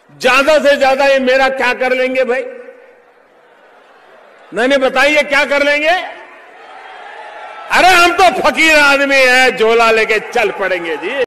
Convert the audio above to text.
ज्यादा से ज्यादा ये मेरा क्या कर लेंगे भाई? नहीं बताइए क्या कर लेंगे? अरे हम तो फकीर आदमी हैं, झोला लेके चल पड़ेंगे जी।